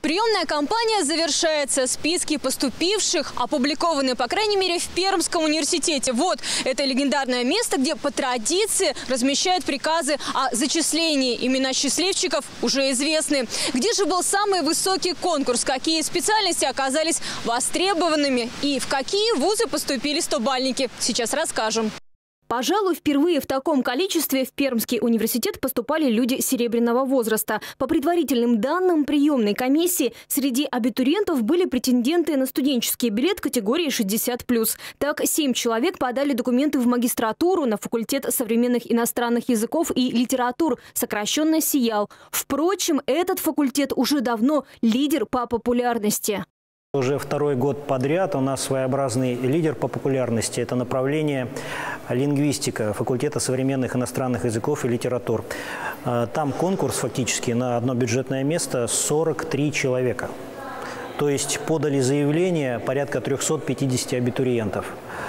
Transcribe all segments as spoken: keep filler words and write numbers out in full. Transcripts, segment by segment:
Приемная кампания завершается. Списки поступивших опубликованы, по крайней мере, в Пермском университете. Вот это легендарное место, где по традиции размещают приказы о зачислении. Имена счастливчиков уже известны. Где же был самый высокий конкурс? Какие специальности оказались востребованными? И в какие вузы поступили стобальники? Сейчас расскажем. Пожалуй, впервые в таком количестве в Пермский университет поступали люди серебряного возраста. По предварительным данным приемной комиссии, среди абитуриентов были претенденты на студенческий билет категории шестьдесят плюс. Так, семь человек подали документы в магистратуру на факультет современных иностранных языков и литератур, сокращенно СИЯЛ. Впрочем, этот факультет уже давно лидер по популярности. Уже второй год подряд у нас своеобразный лидер по популярности. Это направление лингвистика, факультета современных иностранных языков и литератур. Там конкурс фактически на одно бюджетное место сорок три человека. То есть подали заявление порядка трёхсот пятидесяти абитуриентов.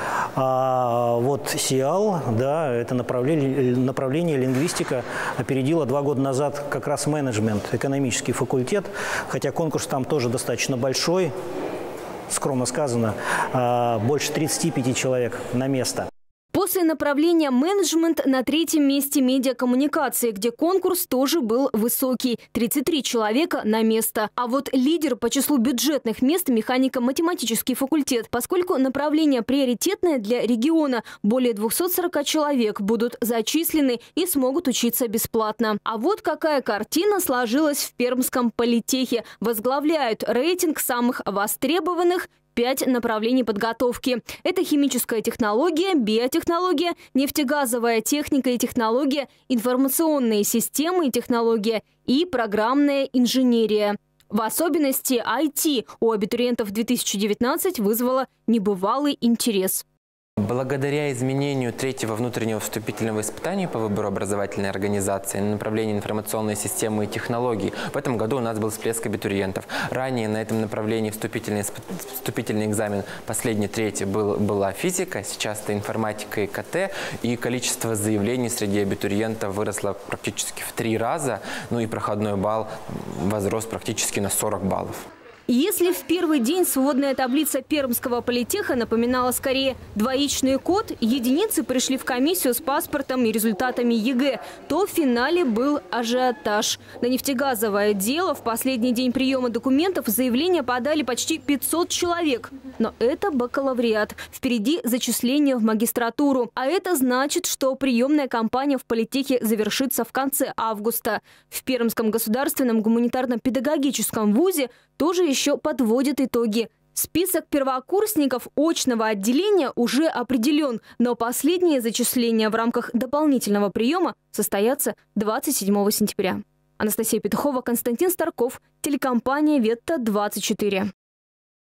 А вот СИЯЛ, да, это направление, направление лингвистика опередило два года назад как раз менеджмент, экономический факультет, хотя конкурс там тоже достаточно большой, скромно сказано, больше тридцати пяти человек на место. После направления менеджмент на третьем месте медиакоммуникации, где конкурс тоже был высокий – тридцать три человека на место. А вот лидер по числу бюджетных мест – механико-математический факультет. Поскольку направление приоритетное для региона, более двухсот сорока человек будут зачислены и смогут учиться бесплатно. А вот какая картина сложилась в Пермском политехе. Возглавляют рейтинг самых востребованных пять направлений подготовки. Это химическая технология, биотехнология, нефтегазовая техника и технология, информационные системы и технология и программная инженерия. В особенности ай ти у абитуриентов две тысячи девятнадцать вызвало небывалый интерес. Благодаря изменению третьего внутреннего вступительного испытания по выбору образовательной организации на направлении информационной системы и технологий, в этом году у нас был всплеск абитуриентов. Ранее на этом направлении вступительный, вступительный экзамен, последний, третий, был, была физика, сейчас это информатика и ка тэ, и количество заявлений среди абитуриентов выросло практически в три раза, ну и проходной балл возрос практически на сорок баллов. Если в первый день сводная таблица Пермского политеха напоминала скорее двоичный код, единицы пришли в комиссию с паспортом и результатами е гэ, то в финале был ажиотаж. На нефтегазовое дело в последний день приема документов заявления подали почти пятьсот человек. Но это бакалавриат. Впереди зачисление в магистратуру. А это значит, что приемная кампания в политехе завершится в конце августа. В Пермском государственном гуманитарно-педагогическом вузе тоже еще подводят итоги. Список первокурсников очного отделения уже определен, но последние зачисления в рамках дополнительного приема состоятся двадцать седьмого сентября. Анастасия Петухова, Константин Старков, телекомпания Ветта двадцать четыре.